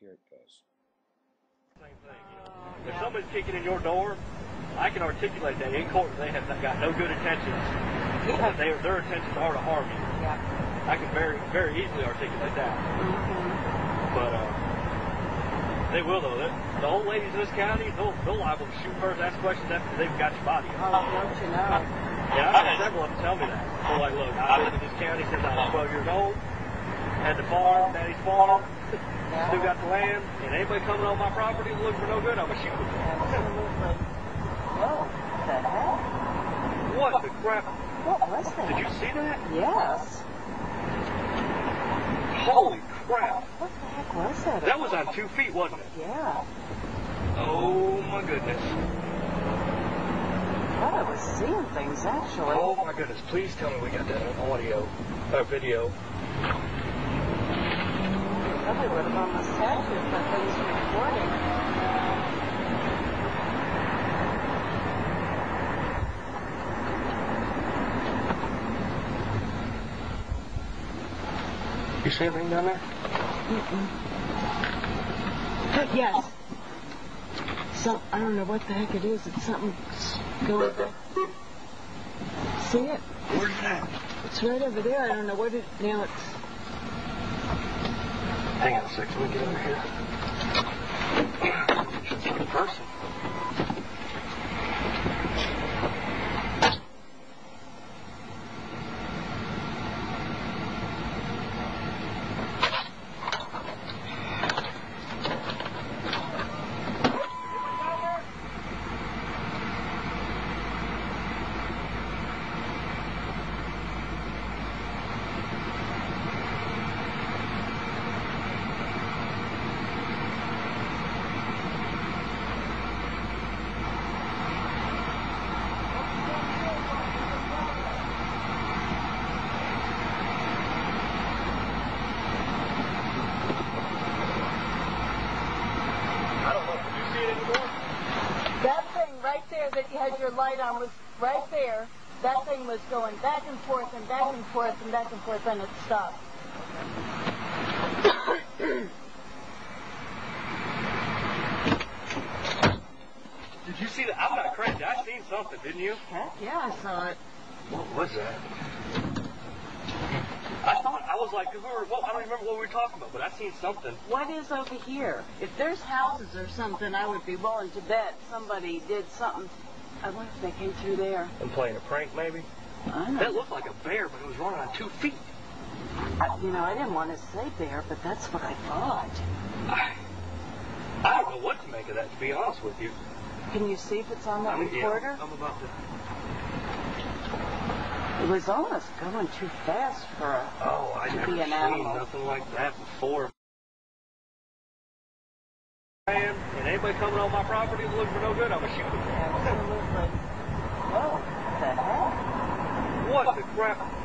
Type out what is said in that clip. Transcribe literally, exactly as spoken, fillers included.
here it goes. Same thing, you know. If somebody's kicking in your door, I can articulate that in court they have got no good intentions. Yeah. They, their intentions are to harm you. Yeah. I can very, very easily articulate that. Mm-hmm. But uh, they will though. They're, the old ladies in this county, they'll, they'll liable to shoot first, ask questions after they've got your body. Oh, don't you know? Yeah, I've had several of them tell me that. They're like, look, I've been in this county since I was twelve years old. Had the farm, daddy's farm. Yeah. Still got the land, and anybody coming on my property looking for no good, I'm going to shoot them. Absolutely. Whoa, what the heck? What the crap? What was that? Did you see that? Yes. Holy crap. What the heck was that? That was on two feet, wasn't it? Yeah. Oh, my goodness. Well, I was seeing things, actually. Oh, my goodness. Please tell me we got that on audio, or video. Probably would have almost had to if that thing's recording. You see anything down there? Mm-mm. Yes. Some, I don't know what the heck it is. It's something going back. See it? Where's that? It's right over there. I don't know what it, now it's... Hang on a second, let me get over here. It's like a person. That thing right there that you had your light on was right there. That thing was going back and forth and back and forth and back and forth, and it stopped. Did you see that? I'm not crazy. I seen something, didn't you? Heck yeah, I saw it. What was that? I thought, I was like, because we were, well, I don't remember what we were talking about, but I seen something. What is over here? If there's houses or something, I would be willing to bet somebody did something. I wonder if they came through there. And playing a prank, maybe? I don't know. That looked like a bear, but it was running on two feet. I, you know, I didn't want to say bear, but that's what I thought. I, I don't know what to make of that, to be honest with you. Can you see if it's on that I mean, recorder? Yeah, I'm about to... It was almost going too fast for a, oh, I to never be an seen animal. nothing like that before. And anybody coming on my property looking for no good, I'm going to shoot them. Absolutely. Whoa, what the heck? What the crap?